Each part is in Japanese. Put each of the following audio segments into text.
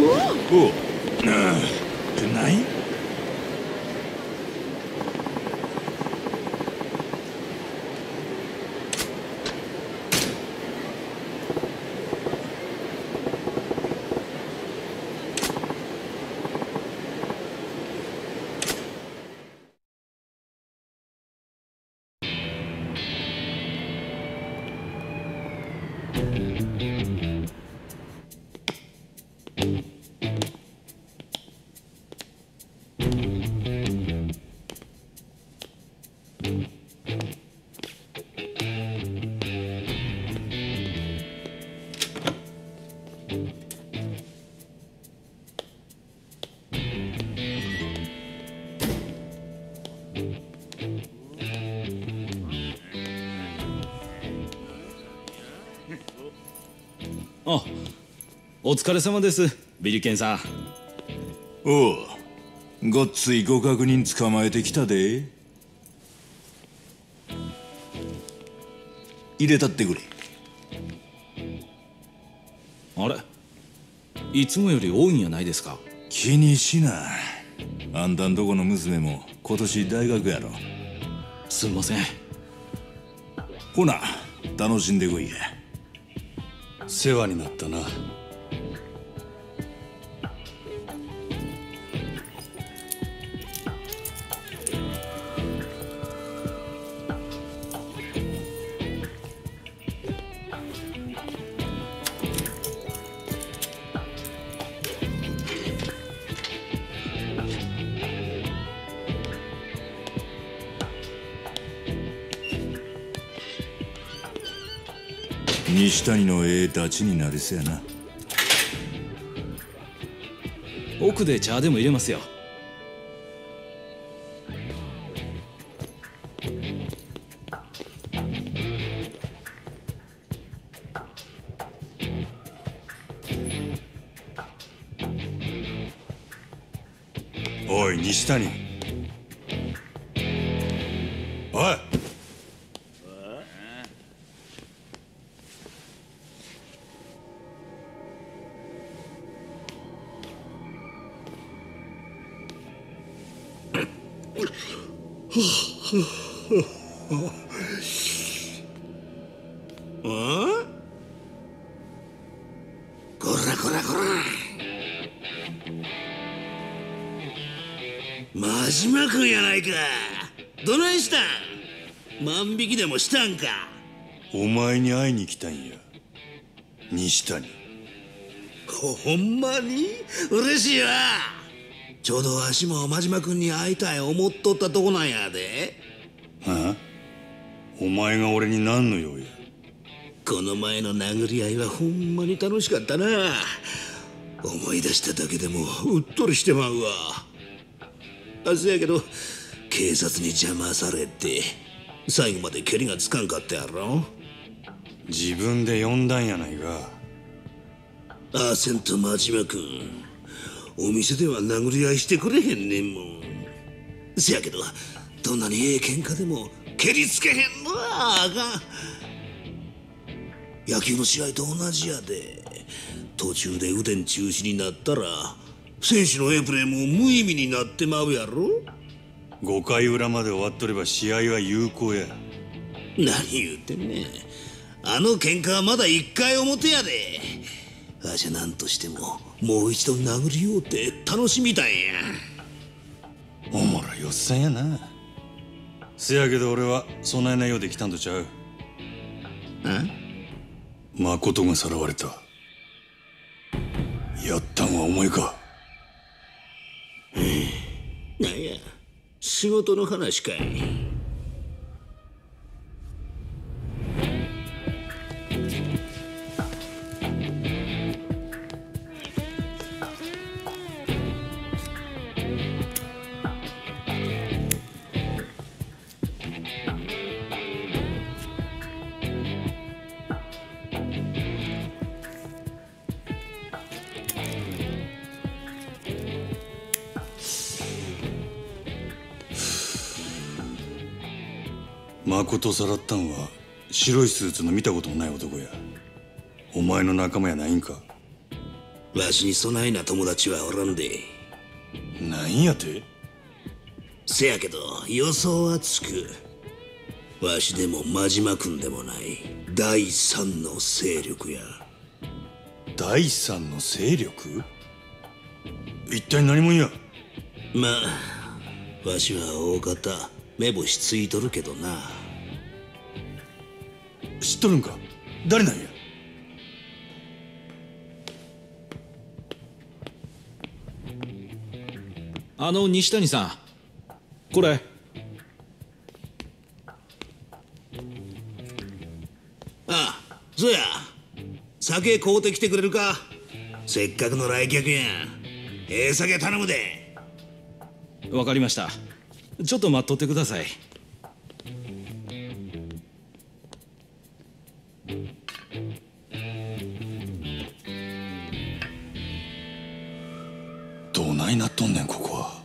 おう、ない。 あ、お疲れ様です、ビリケンさん。 おう、ごっついご確認捕まえてきたで。入れたってくれ。 あれ、いつもより多いんやないですか。 気にしな。あんたんとこの娘も今年大学やろ。 すんません。 ほな、楽しんでこいや。 世話になったな。 西谷のええダチになりそうやな。 奥で茶でも入れますよ。 おい、西谷。おい。 こらこらこら、真島君やないか。どないしたん？万引きでもしたんか？ お前に会いに来たんや、西谷。 ほんまに嬉しいわ。ちょうどわしも真島君に会いたい思っとったとこなんやで。 ああ、お前が俺に何の用や。 この前の殴り合いはほんまに楽しかったな。思い出しただけでもうっとりしてまうわ。せやけど警察に邪魔されて最後まで蹴りがつかんかったやろ。 自分で呼んだんやないか。 アーセント真島君、お店では殴り合いしてくれへんねんもん。せやけどどんなにええ喧嘩でも蹴りつけへんのはあかん。野球の試合と同じやで。途中で雨天中止になったら選手のええプレーも無意味になってまうやろ。 5回裏まで終わっとれば試合は有効や。 何言うてんねん。あの喧嘩はまだ1回表やで。わしゃ何としてももう一度殴り合うて楽しみたいんや。 おもろいおっさんやな。せやけど俺はそないなようで来たんとちゃう。誠がさらわれた。やったんはお前か。 なんや、仕事の話かい。 誠さらったんは白いスーツの見たこともない男や。お前の仲間やないんか。 わしにそないな友達はおらんで。 なんやて？ せやけど予想はつく。わしでも真島君でもない第三の勢力や。 第三の勢力？一体何者や？ まあわしは大方目星ついとるけどな。 知っとるんか？誰なんや？ 西谷さん、これ。 ああ、そうや。酒買うてきてくれるか？せっかくの来客やん。ええ酒頼むで。 わかりました。ちょっと待っとってください。 どないなっとんねんここは。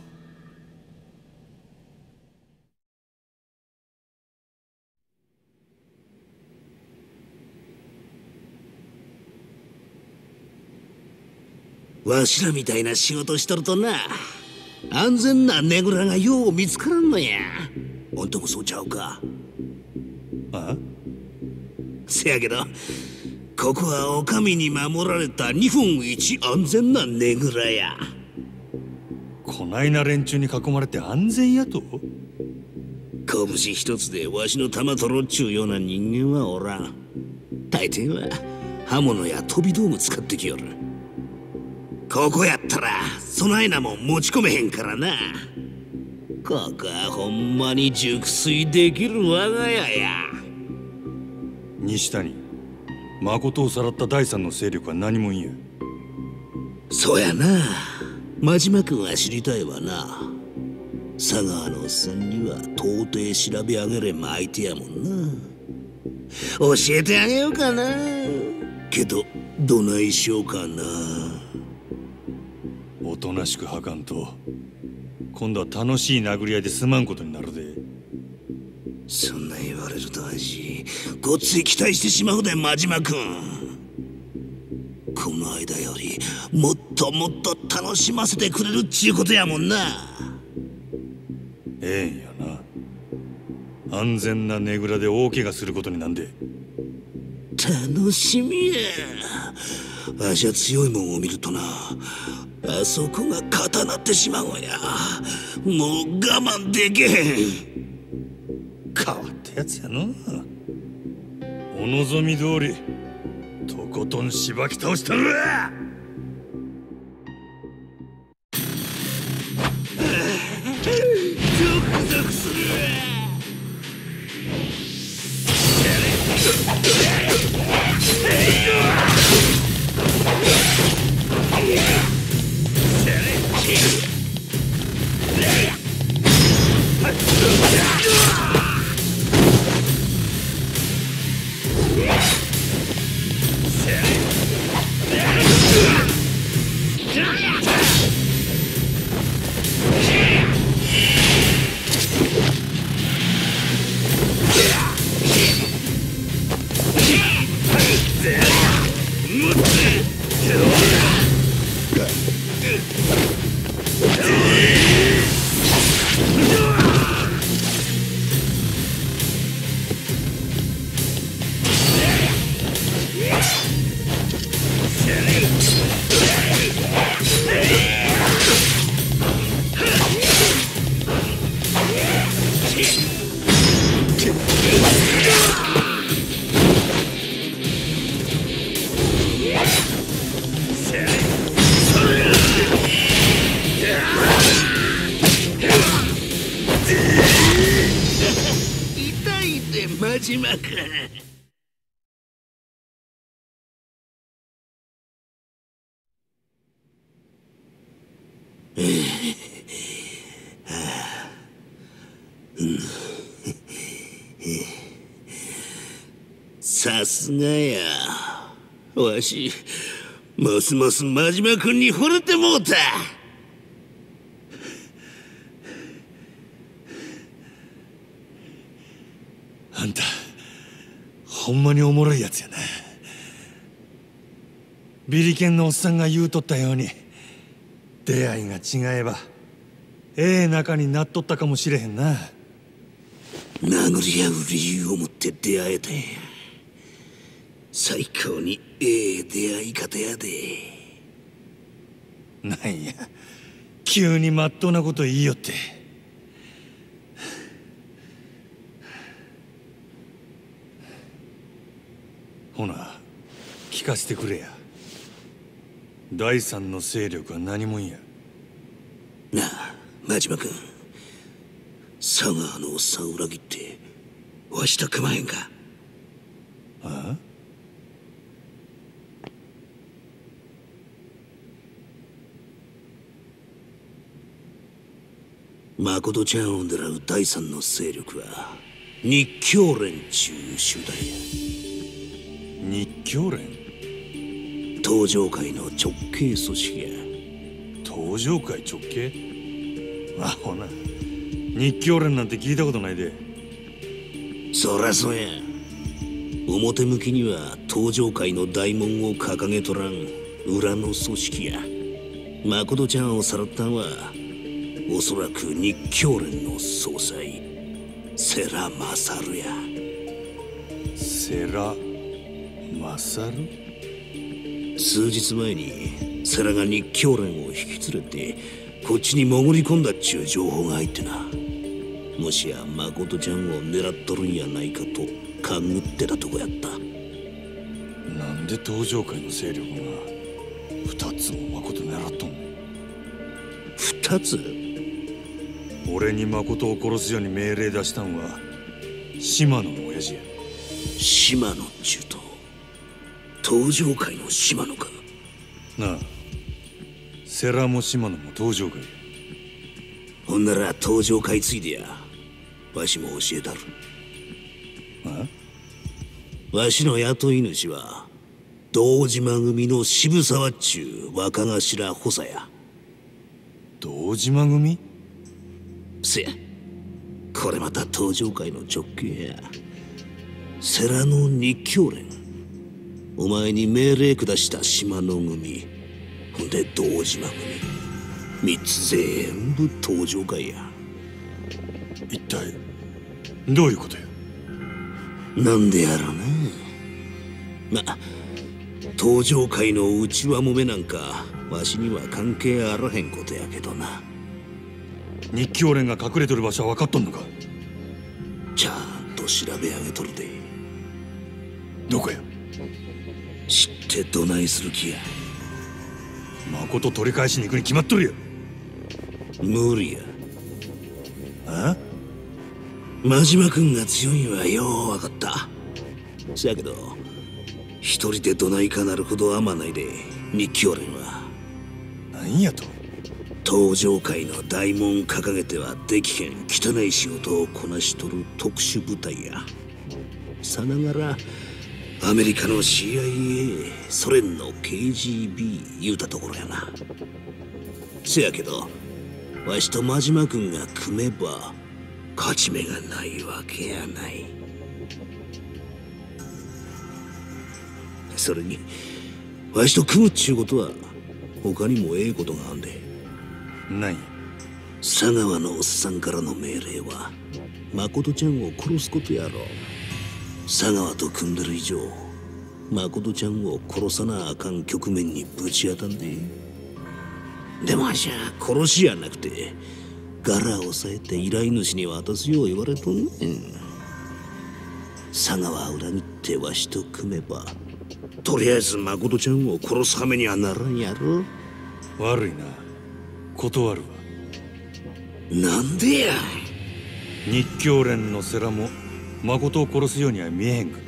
わしらみたいな仕事しとるとな、安全なねぐらがよう見つからんのや。ほんともそうちゃうか？ あ？ せやけどここはお上に守られた日本一安全なねぐらや。 こないな連中に囲まれて安全やと？ 拳一つでわしの玉取ろっちゅうような人間はおらん。大抵は刃物や飛び道具使ってきよる。ここやったらそないなもん持ち込めへんからな。ここはほんまに熟睡できる我が家や。 西谷、誠をさらった第三の勢力は何者や？ そうやな。真島君は知りたいわな。佐川のおっさんには到底調べ上げれん相手やもんな。教えてあげようかな。けどどないしようかな。 おとなしくはかんと今度は楽しい殴り合いで済まんことになるで。 そんな言われると味ごっつい期待してしまうで真島君。この間よりもっともっと楽しませてくれるっちゅうことやもんな。 ええんやな。安全なねぐらで大怪我することになんで。 楽しみや。わしは強いもんを見るとな、あそこが固なってしまうんや。もう我慢できへん。 変わったやつやの。お望み通りとことんしばき倒したるわ。 ゾクゾクするわ。痛いで真島君。さすがや。わしますます真島君に惚れてもうた。 あんたほんまにおもろいやつやな。 ビリケンのおっさんが言うとったように、出会いが違えばええ仲になっとったかもしれへんな。 殴り合う理由を持って出会えたんや。最高にええ出会い方やで。 なんや、急にまっとうなこと言いよって。ほな、聞かせてくれや。第三の勢力は何者や。 なあ、真島君、佐川のおっさんを裏切ってわしと組まへんか。 ああ、 誠ちゃんを狙う第三の勢力は日教連ちゅう集団や。 日教連？ 東上会の直系組織や。 東上会直系？アホな。日教連なんて聞いたことないで。 そらそうや。表向きには東上会の大門を掲げとらん裏の組織や。誠ちゃんをさらったんはおそらく日教連の総裁世良勝や。 世良勝？ 数日前に世良が日教連を引き連れてこっちに潜り込んだっちゅう情報が入ってな。もしや誠ちゃんを狙っとるんやないかと勘ぐってたとこやった。 なんで東上会の勢力が2つも誠狙っとんの ？2つ？ 俺に誠を殺すように命令出したんは島野の親父や。 島野っちゅうと東上会の島野か。 なあ、世良も島野も東上会や。 ほんなら東上会ついでや。わしも教えたる。 あ？ わしの雇い主は堂島組の渋沢っちゅう若頭補佐や。 堂島組？ せや、これまた東上会の直系や。世良の日教連、お前に命令下した島野組、ほんで堂島組、3つ全部東上会や。 一体どういうことや？ なんでやろうな。ま、東上会の内輪もめなんかわしには関係あらへんことやけどな。 日教連が隠れとる場所は分かっとんのか？ ちゃんと調べ上げとるで。 どこや？ 知ってどないする気や。 誠取り返しに行くに決まっとるや。 無理や。 あ？ 真島君が強いんはよう分かった。せやけど一人でどないかなるほど甘ないで。日教連は何やと？ 東上会の大門掲げてはできへん汚い仕事をこなしとる特殊部隊や。さながらアメリカの CIA、 ソ連の KGB 言うたところやな。せやけどわしと真島君が組めば勝ち目がないわけやない。それにわしと組むっちゅうことは他にもええことがあんで。 何や？ 佐川のおっさんからの命令は誠ちゃんを殺すことやろ。佐川と組んでる以上誠ちゃんを殺さなあかん局面にぶち当たんで。でもわしゃ殺しやなくて柄を押さえて依頼主に渡すよう言われとんねん。佐川を裏切ってわしと組めばとりあえず誠ちゃんを殺すはめにはならんやろ。 悪いな、断るわ。 なんでや。 日教連の世良も誠を殺すようには見えへんかった。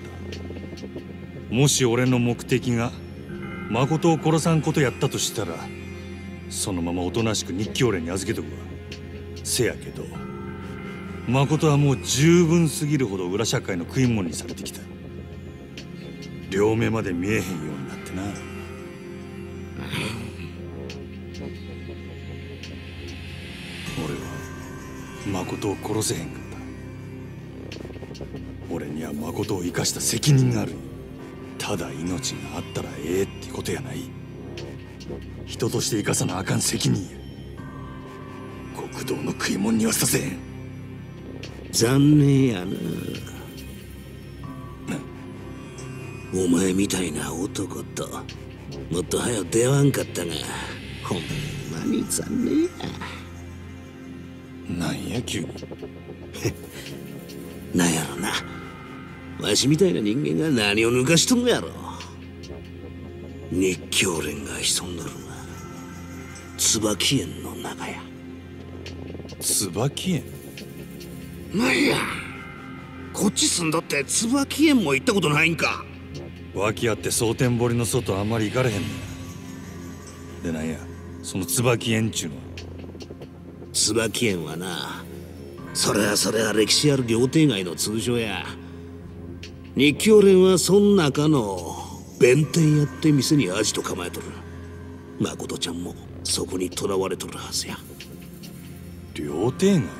もし俺の目的が誠を殺さんことやったとしたらそのままおとなしく日教連に預けとくわ。せやけど誠はもう十分すぎるほど裏社会の食い物にされてきた。両目まで見えへんようになってな。俺は誠を殺せへんかった。俺には誠を生かした責任がある。ただ命があったらええっていうことやない。人として生かさなあかん責任や。極道の食い物にはさせん。 残念やな。お前みたいな男ともっと早く出会わんかったが、ほんまに残念や。 なんや急に。 なんやろな、わしみたいな人間が何を抜かしとんのやろ。日教連が潜んどるな椿園の中や。 椿園？ なんや、こっち住んだって椿園も行ったことないんか。 脇あって蒼天堀の外あんまり行かれへんねん。でなんやその椿園ちゅうのは。 椿園はな、それは歴史ある料亭街の通称や。日教連はそん中の弁天やって店にアジト構えとる。誠ちゃんもそこに囚われとるはずや。 料亭街？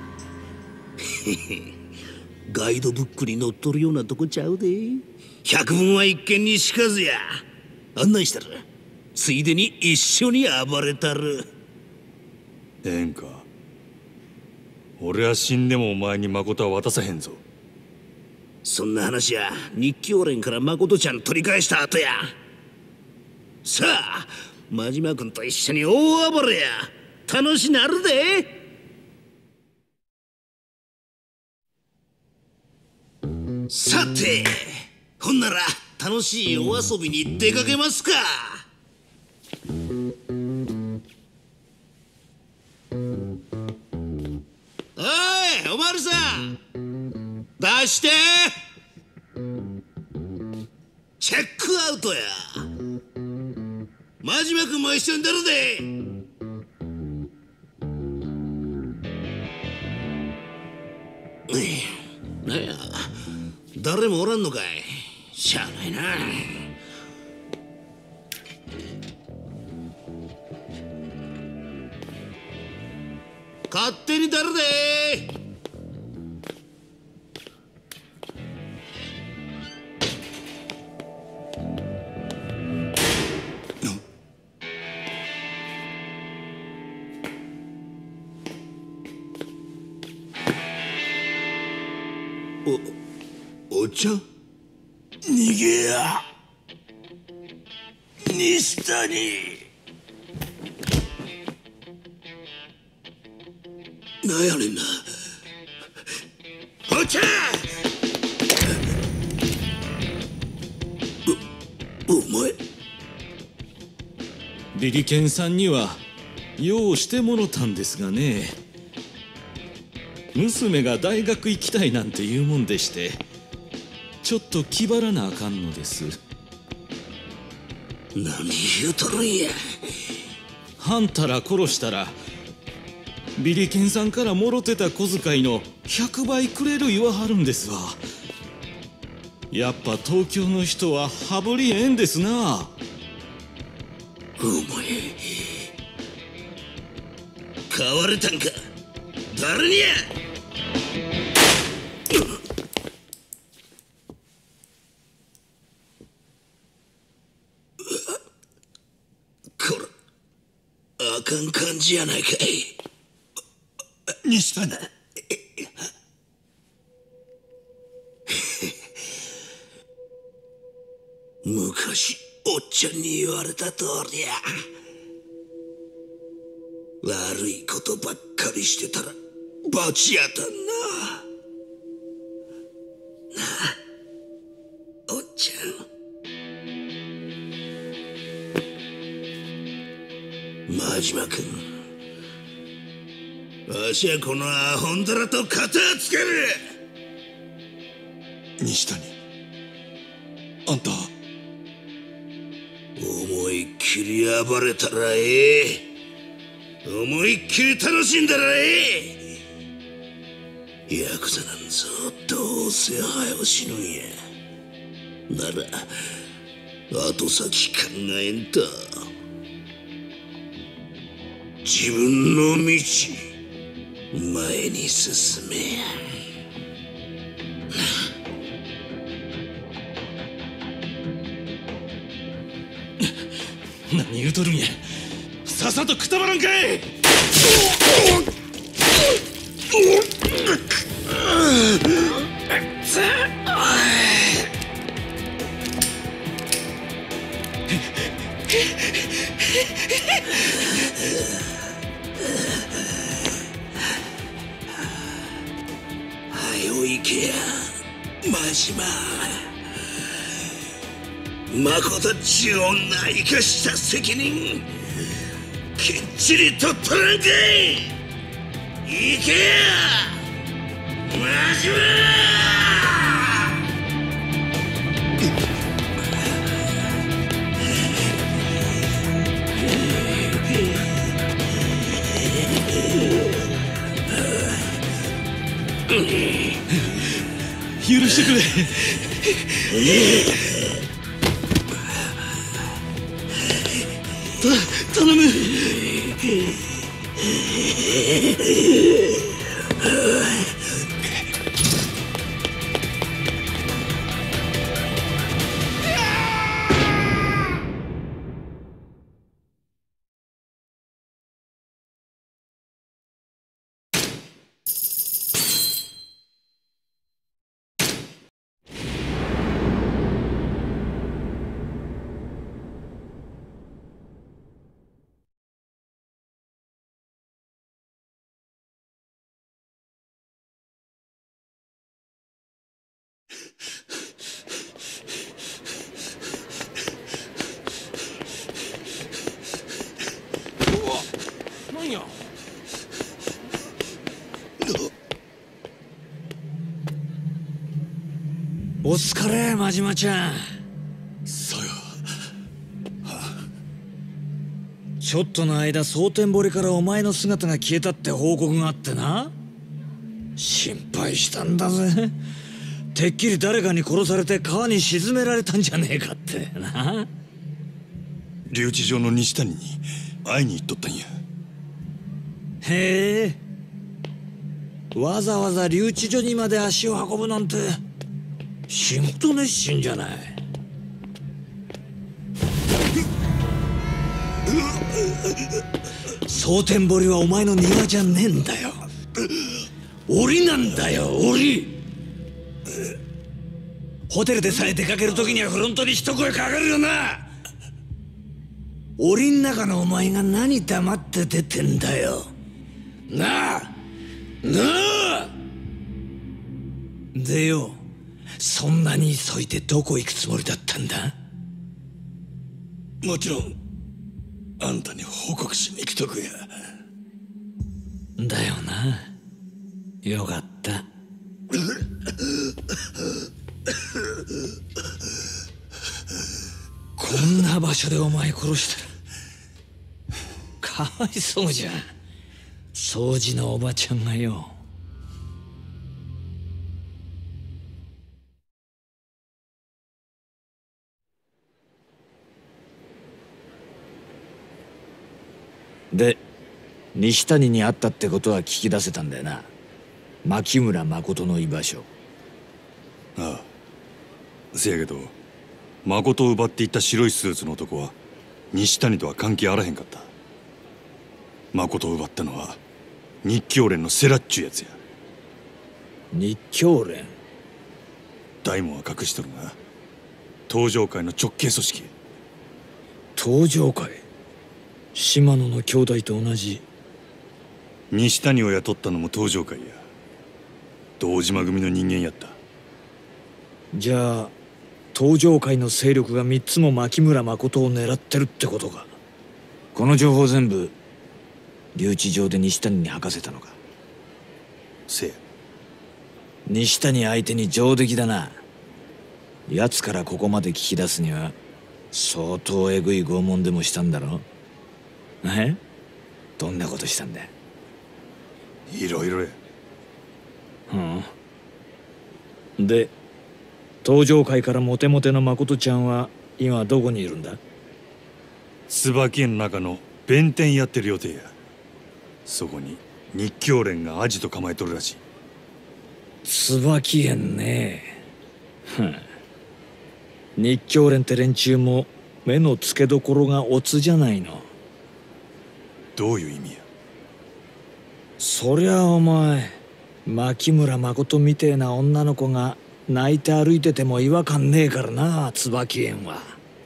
ガイドブックに載っとるようなとこちゃうで。百聞は一見にしかずや。案内したる。ついでに一緒に暴れたる。 ええんか。俺は死んでもお前に誠は渡さへんぞ。 そんな話や日教連から誠ちゃん取り返した後や。さあ真島君と一緒に大暴れや。楽しなるで。さてほんなら楽しいお遊びに出かけますか。おいおまるさん出して。チェックアウトや。真島君も一緒に出るで。なんや誰もおらんのかい。しゃあないな。勝手に出るで。お茶？逃げや西谷。なんやねんな。お茶！お前ビリケンさんにはようしてもろたんですがね。娘が大学行きたいなんて言うもんでして、ちょっと気張らなあかんのです。 何言うとるんや。 はんたら殺したらビリケンさんからもろてた小遣いの100倍くれる言わはるんですわ。やっぱ東京の人は羽振りええんですな。 お前買われたんか。誰にや。こらあかん感じやないかい。西谷昔おっちゃんに言われた通りや。悪いことばっかりしてたら罰やたんな。なあおっちゃん。真島君、わしはこのアホンダラと片つける。 西谷、あんた思いっきり暴れたらええ。思いっきり楽しんだらええ。ヤクザなんぞどうせ早う死ぬんや。なら後先考えんと自分の道前に進めや。 何言うとるんや。さっさとくたばらんかい。 はよ行けや真島。まことっちゅう女生かした責任きっちり取っとらんかい。行けや真島。 許してくれ。頼む。何や。 お疲れ真島ちゃん。 さよ。 ちょっとの間蒼天堀からお前の姿が消えたって報告があってな。心配したんだぜ。てっきり誰かに殺されて川に沈められたんじゃねえかってな。 留置場の西谷に会いに行っとったんや。 へえ、わざわざ留置所にまで足を運ぶなんて仕事熱心じゃない。蒼天堀はお前の庭じゃねえんだよ。檻なんだよ、檻。ホテルでさえ出かける時にはフロントに一声かかるよな。檻ん中のお前が何黙って出てんだよ。なあなあ。でよ、そんなに急いでどこ行くつもりだったんだ。 もちろんあんたに報告しに来とくや。 だよな。よかった。こんな場所でお前殺したらかわいそうじゃん。掃除のおばちゃんがよ。で、西谷に会ったってことは聞き出せたんだよな。牧村誠の居場所。 ああ、せやけど誠を奪っていった白いスーツの男は西谷とは関係あらへんかった。誠を奪ったのは日教連のセラっちゅうやつや。 日教連。 大門は隠しとるが東上会の直系組織。 東上会。島野の兄弟と同じ。 西谷を雇ったのも東上会や。堂島組の人間やった。 じゃあ東上会の勢力が3つも牧村誠を狙ってるってことか。この情報全部留置場で西谷に吐かせたのか。 せや。 西谷相手に上出来だな。奴からここまで聞き出すには相当えぐい拷問でもしたんだろ。え？どんなことしたんだ。 いろいろや。 で、東上会からモテモテの誠ちゃんは今どこにいるんだ。 椿園の中の弁天やってる予定や。そこに日教連がアジト構えとるらしい。 椿園ね。日教連って連中も目の付けどころがオツじゃないの。 どういう意味や。 そりゃお前牧村誠みてえな女の子が泣いて歩いてても違和感ねえからな、椿園は。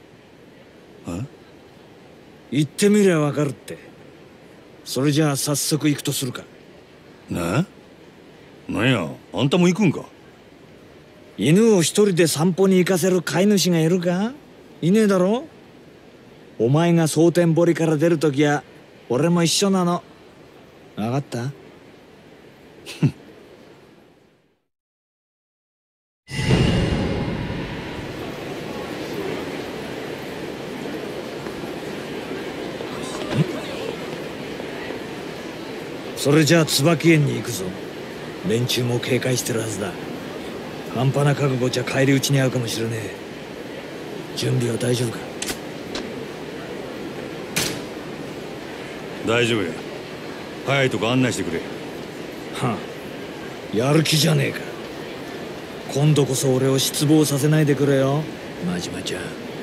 行ってみりゃわかるって。それじゃあ早速行くとするか。 なんや、あんたも行くんか。 犬を一人で散歩に行かせる飼い主がいるか？いねえだろ。お前が蒼天堀から出るときは俺も一緒なの。分かった？それじゃあ椿園に行くぞ。連中も警戒してるはずだ。半端な覚悟じゃ返り討ちに遭うかもしれねえ。準備は大丈夫か？ 大丈夫や。早いとこ案内してくれ。 はあ、やる気じゃねえか。今度こそ俺を失望させないでくれよ、真島ちゃ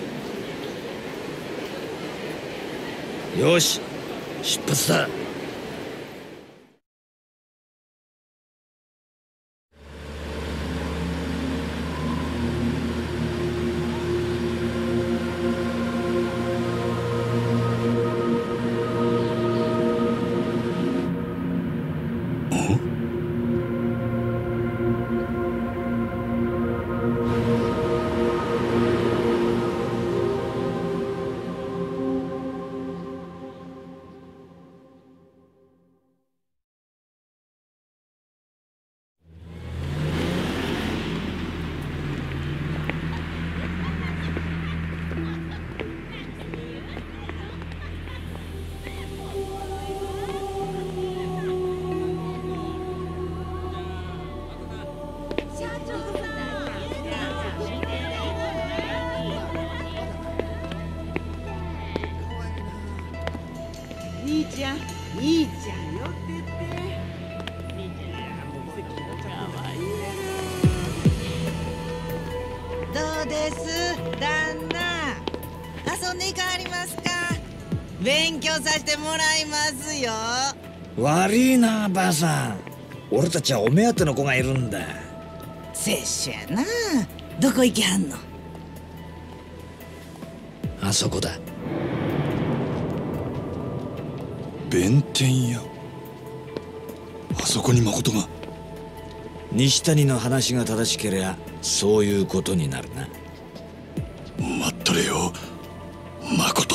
ん。よし、出発だ。 兄ちゃん、兄ちゃんよってって。どうです旦那、遊んでいかはりますか？勉強させてもらいますよ。 悪いなばあさん、俺たちはお目当ての子がいるんだ。 拙者やな。どこ行きはんの？ あそこだ。 弁天屋。あそこに誠が。 西谷の話が正しけりゃそういうことになるな。 待っとれよ誠。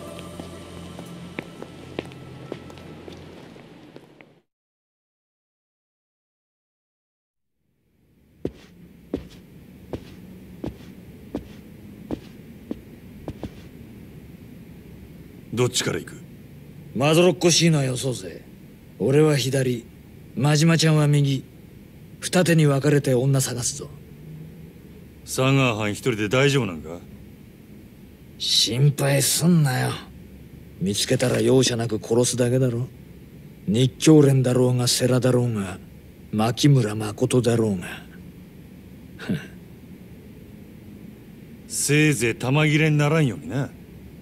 どっちから行く？ まどろっこしいのはよそうぜ。俺は左、真島ちゃんは右。二手に分かれて女探すぞ。 佐川藩一人で大丈夫なんか？ 心配すんなよ。見つけたら容赦なく殺すだけだろ。日教連だろうが世良だろうが牧村誠だろうが。 せいぜい玉切れにならんようにな。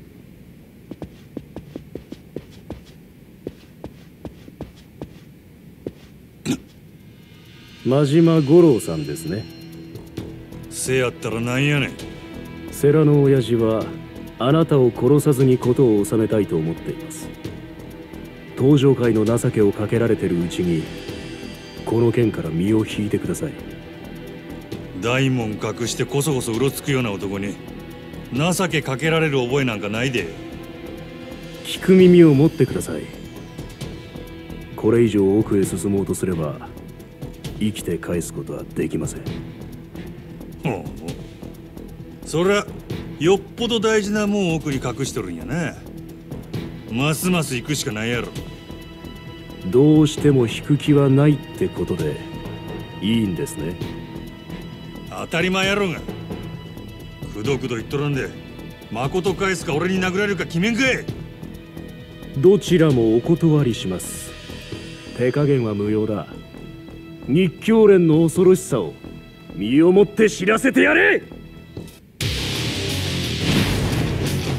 真島五郎さんですね。 せやったらなんやねん。 世良の親父はあなたを殺さずに事を収めたいと思っています。東上界の情けをかけられてるうちにこの件から身を引いてください。 大門隠してこそこそうろつくような男に情けかけられる覚えなんかないで。 聞く耳を持ってください。これ以上奥へ進もうとすれば生きて返すことはできません。 ほう、そりゃよっぽど大事なもん奥に隠しとるんやな。ますます行くしかないやろ。 どうしても引く気はないってことでいいんですね。 当たり前やろが。くどくど言っとらんで誠返すか俺に殴られるか決めんかい。 どちらもお断りします。手加減は無用だ。日教連の恐ろしさを身をもって知らせてやれ。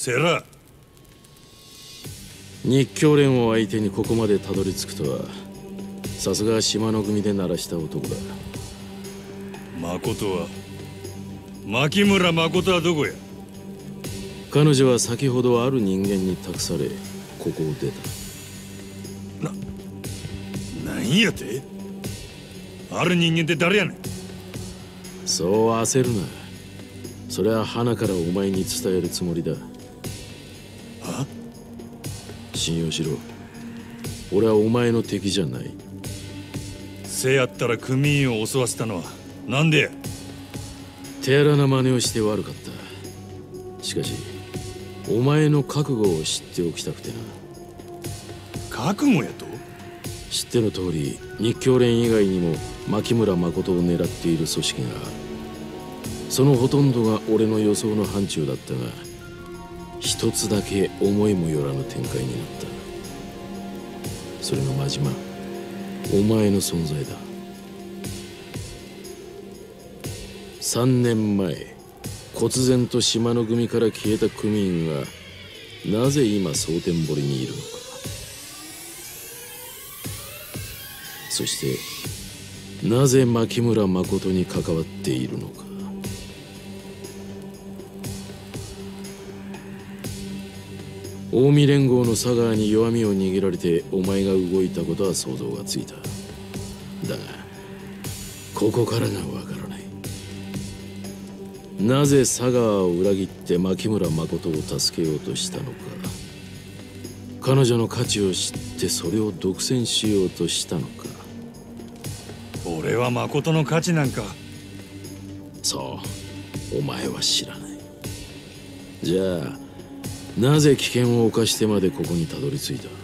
世良。 日教連を相手にここまでたどり着くとは、さすが島の組で鳴らした男だ。 誠は牧村誠はどこや。 彼女は先ほどある人間に託されここを出た。 なんやて。ある人間って誰やねん。 そう焦るな。それは花からお前に伝えるつもりだ。 は？ 信用しろ。俺はお前の敵じゃない。 せやったら組員を襲わせたのはなんでや。 手荒な真似をして悪かった。しかしお前の覚悟を知っておきたくてな。 覚悟やと？ 知っての通り日教連以外にも牧村誠を狙っている組織がある。そのほとんどが俺の予想の範疇だったが、一つだけ思いもよらぬ展開になった。それが真島、お前の存在だ。3年前忽然と島の組から消えた組員がなぜ今蒼天堀にいるのか。そしてなぜ牧村誠に関わっているのか。近江連合の佐川に弱みを握られてお前が動いたことは想像がついた。だがここからがわからない。なぜ佐川を裏切って牧村誠を助けようとしたのか。彼女の価値を知ってそれを独占しようとしたのか。 俺は誠の価値なんか。 そう、お前は知らない。じゃあなぜ危険を冒してまでここにたどり着いた。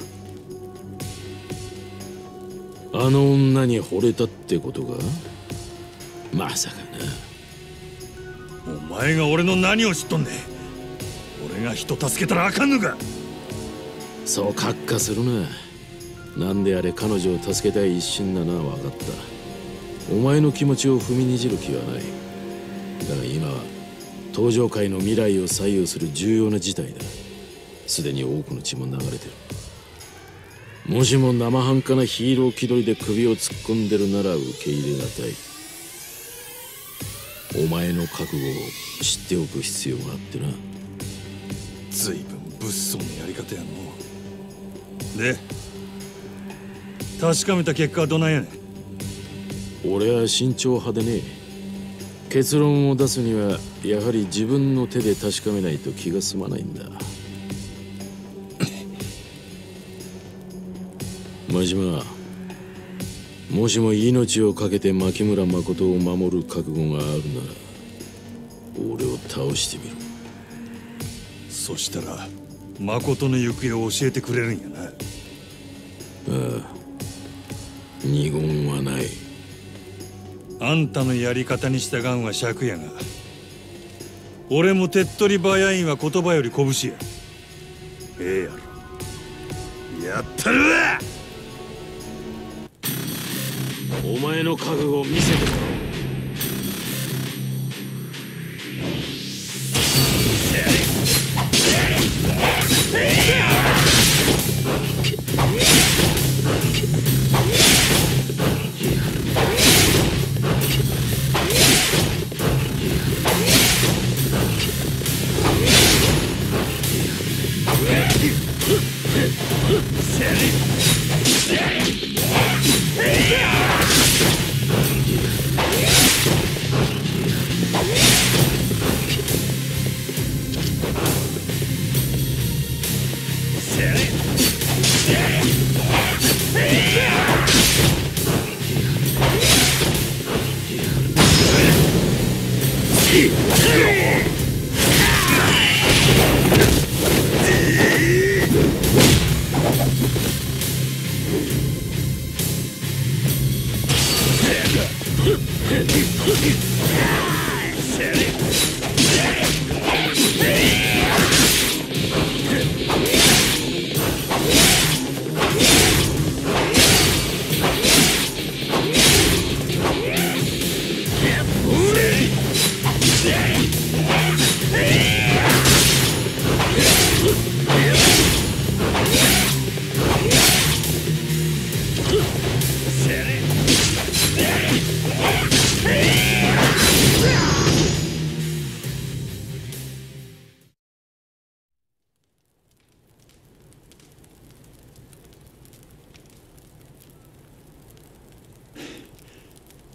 あの女に惚れたってことか。まさかな。 お前が俺の何を知っとんねん。俺が人助けたらあかんのか。 そうカッカするな。なんであれ彼女を助けたい一心なのは分かった。お前の気持ちを踏みにじる気はない。だが今は東上界の未来を左右する重要な事態だ。すでに多くの血も流れてる。もしも生半可なヒーロー気取りで首を突っ込んでるなら受け入れがたい。お前の覚悟を知っておく必要があってな。 随分物騒なやり方やの。で確かめた結果はどないやねん。 俺は慎重派でね。結論を出すにはやはり自分の手で確かめないと気が済まないんだ。真島、もしも命を懸けて牧村誠を守る覚悟があるなら俺を倒してみろ。 そしたら誠の行方を教えてくれるんやな。 ああ、二言はない。 あんたのやり方に従うんは尺やが、俺も手っ取り早いんは言葉より拳や。ええやろ。やったるわ。 お前の覚悟を見せてもらおう。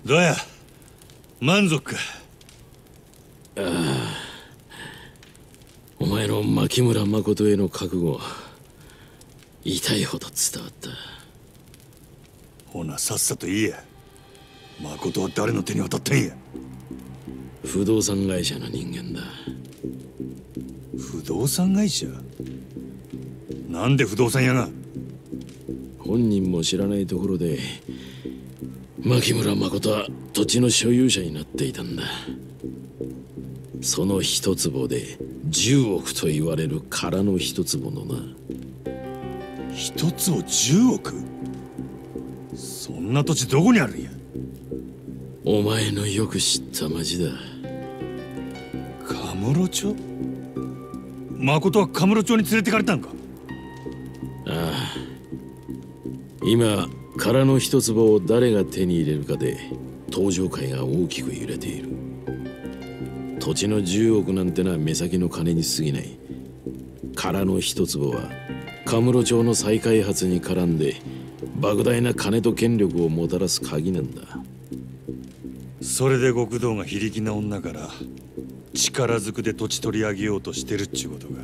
どうや満足か。 お前の牧村誠への覚悟は痛いほど伝わった。 ほなさっさと言えや。誠は誰の手に渡ったんや。 不動産会社の人間だ。 不動産会社？なんで不動産屋が？ 本人も知らないところで牧村誠は土地の所有者になっていたんだ。その一坪で10億と言われる空の一坪のな。 一坪10億？そんな土地どこにあるんや？ お前のよく知った町だ。 カムロ町？誠はカムロ町に連れてかれたんか？ ああ、今空の一坪を誰が手に入れるかで登場界が大きく揺れている。土地の10億なんてのは目先の金に過ぎない。空の一坪はカムロ町の再開発に絡んで莫大な金と権力をもたらす鍵なんだ。 それで極道が非力な女から力ずくで土地取り上げようとしてるっちゅうことが。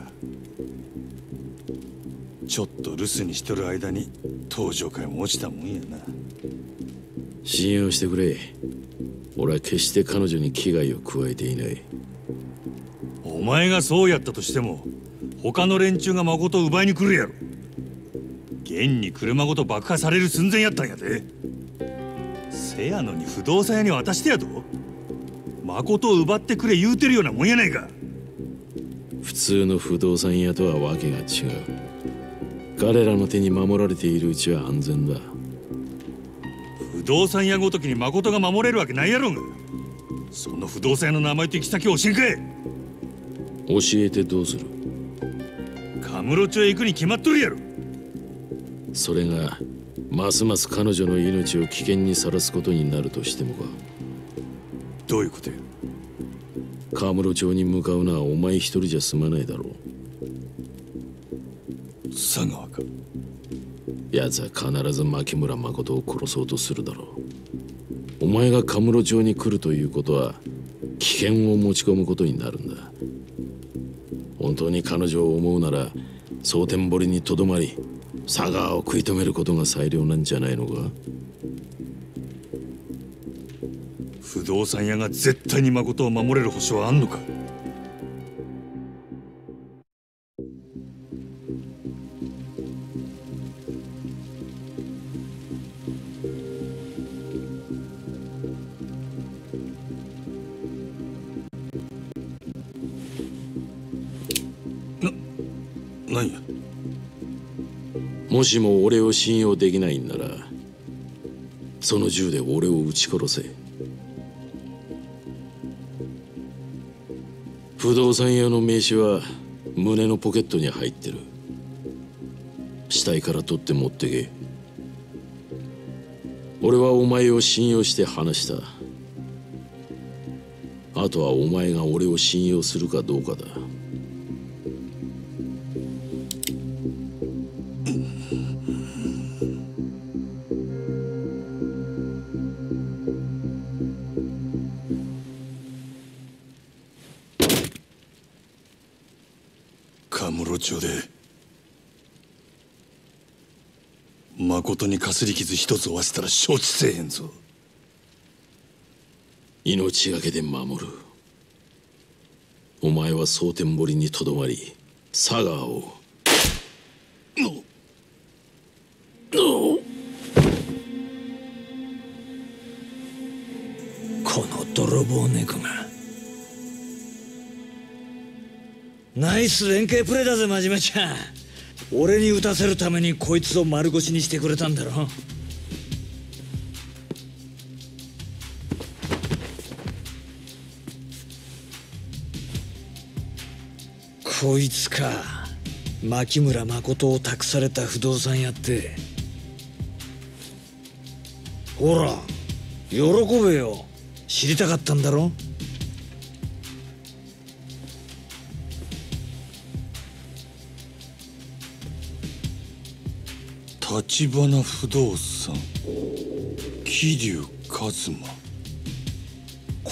ちょっと留守にしとる間に登場界も落ちたもんやな。 信用してくれ。俺は決して彼女に危害を加えていない。 お前がそうやったとしても他の連中が誠を奪いに来るやろ。現に車ごと爆破される寸前やったんやで。せやのに不動産屋に渡してやと誠を奪ってくれ言うてるようなもんやないか。 普通の不動産屋とはわけが違う。彼らの手に守られているうちは安全だ。 不動産屋ごときに誠が守れるわけないやろが。その不動産屋の名前と行き先を教えんかい。 教えてどうする？ カムロ町へ行くに決まっとるやろ。 それがますます彼女の命を危険にさらすことになるとしてもか。 どういうことや？ カムロ町に向かうのはお前一人じゃ済まないだろう。 佐川か？ 奴は必ず牧村誠を殺そうとするだろう。お前がカムロ町に来るということは危険を持ち込むことになるんだ。本当に彼女を思うなら蒼天堀にとどまり佐川を食い止めることが最良なんじゃないのか？ 不動産屋が絶対に誠を守れる保証はあんのか？なんや？ もしも俺を信用できないんならその銃で俺を撃ち殺せ。不動産屋の名刺は胸のポケットに入ってる。死体から取って持ってけ。俺はお前を信用して話した。あとはお前が俺を信用するかどうかだ。 カムロ町で誠にかすり傷一つ負わせたら承知せえへんぞ。 命がけで守る。お前は蒼天堀にとどまり佐川をこの泥棒猫が。ナイス連携プレーだぜ真面目ちゃん。俺に撃たせるためにこいつを丸腰にしてくれたんだろ。こいつか。牧村誠を託された不動産屋って。ほら喜べよ。知りたかったんだろ。 橘不動産桐生一馬。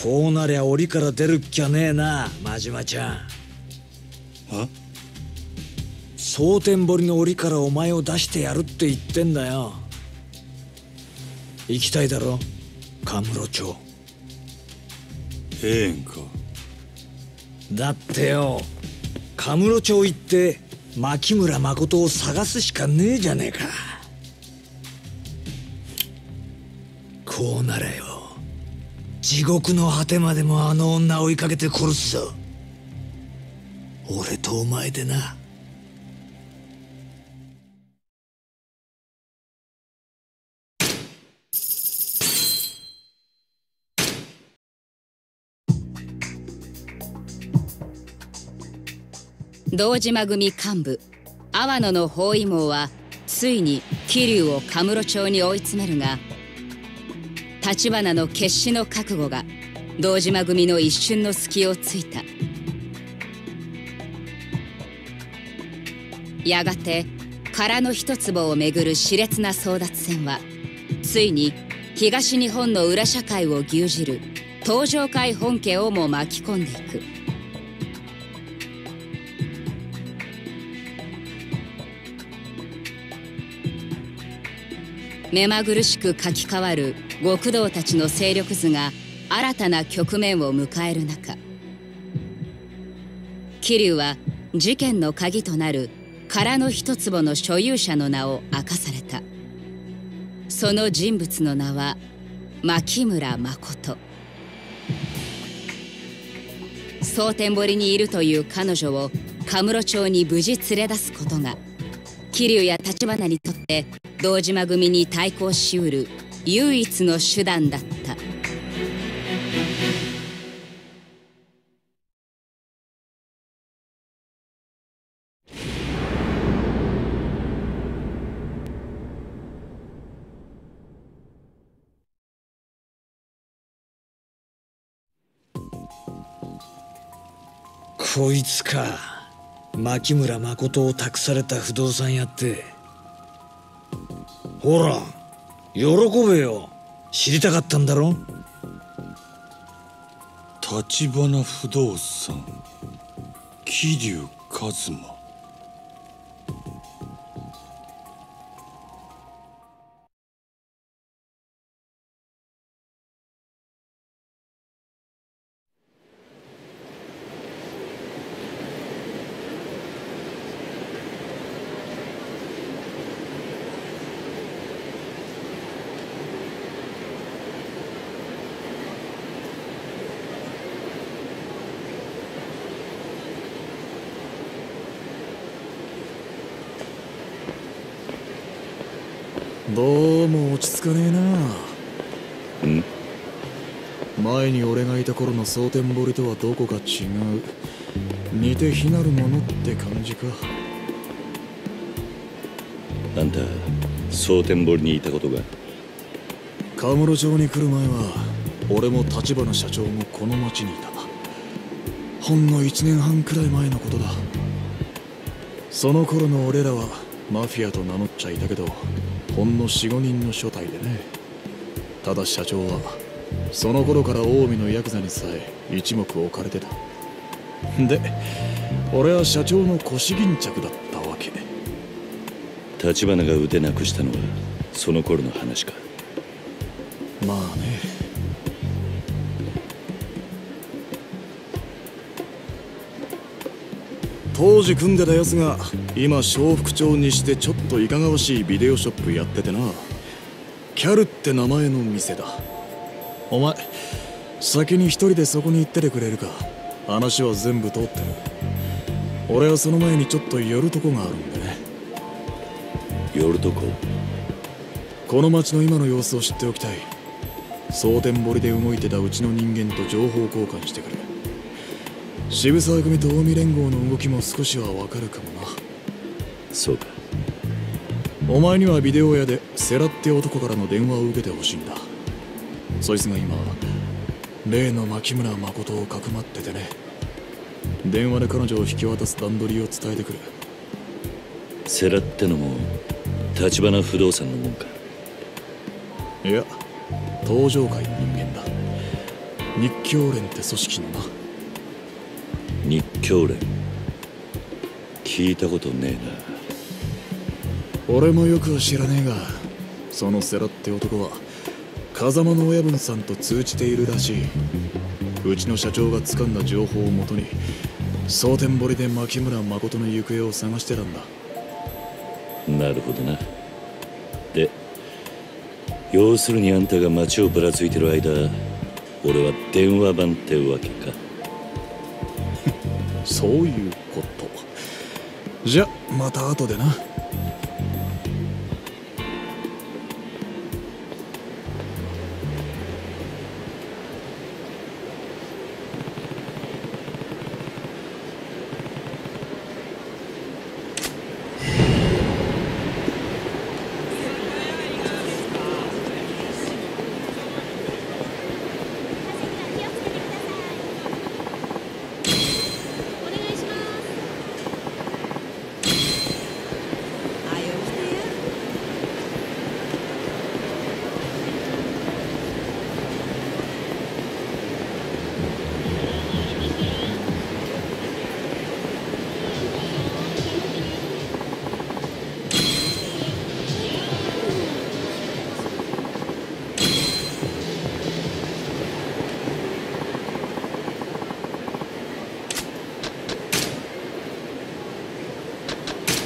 こうなりゃ檻から出るっきゃねえな、真島ちゃん。 あ？ 蒼天堀の檻からお前を出してやるって言ってんだよ。行きたいだろ、カムロ町。 ええんか。 だってよ、カムロ町行って牧村誠を探すしかねえじゃねえか。こうならよ、地獄の果てまでもあの女追いかけて殺すぞ。俺とお前でな。 堂島組幹部阿野の包囲網はついに桐生をカムロ町に追い詰めるが、橘の決死の覚悟が堂島組の一瞬の隙をついた。やがて殻の一坪をめぐる熾烈な争奪戦はついに東日本の裏社会を牛耳る東上会本家をも巻き込んでいく。目まぐるしく書き換わる極道たちの勢力図が新たな局面を迎える中、桐生は事件の鍵となる殻の一坪の所有者の名を明かされた。その人物の名は牧村誠。蒼天堀にいるという彼女をカムロ町に無事連れ出すことが桐生や橘にとって堂島組に対抗しうる唯一の手段だった。 こいつか、牧村誠を託された不動産屋って。ほら喜べよ、知りたかったんだろ。 橘不動産、桐生一馬。 どうも落ち着かねえな。 ん？ 前に俺がいた頃の蒼天堀とはどこか違う、似て非なるものって感じか。 あんた蒼天堀にいたことが？ カムロ町に来る前は俺も橘社長もこの町にいた。ほんの1年半くらい前のことだ。その頃の俺らはマフィアと名乗っちゃいたけど、ほんの 4,5 人の所帯でね。ただ社長はその頃から近江のヤクザにさえ一目置かれてた。で俺は社長の腰巾着だったわけ。 橘が腕なくしたのはその頃の話か。 まあね。当時組んでたやつが今笑福町にしてちょっといかがわしいビデオショップやっててな。キャルって名前の店だ。お前先に一人でそこに行っててくれるか。話は全部通ってる。俺はその前にちょっと寄るとこがあるんでね。 寄るとこ？ この町の今の様子を知っておきたい。蒼天堀で動いてたうちの人間と情報交換してくれ。渋沢組と近江連合の動きも少しはわかるかもな。 そうか。 お前にはビデオ屋でセラって男からの電話を受けてほしいんだ。そいつが今例の牧村誠をかくまっててね。電話で彼女を引き渡す段取りを伝えてくる。 セラってのも橘不動産のもんか？ いや、東上会の人間だ。 日教連って組織のな。 日教連、聞いたことねえな。俺もよくは知らねえが、その世良って男は風間の親分さんと通じているらしい。うちの社長が掴んだ情報をもとに蒼天堀で牧村誠の行方を探してたんだ。 なるほどな。で、要するにあんたが街をぶらついてる間、俺は電話番ってわけか。 そういうこと。じゃまた後でな。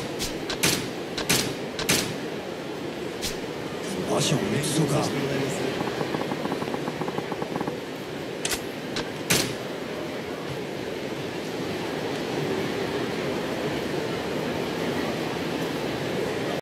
場所を移そうか。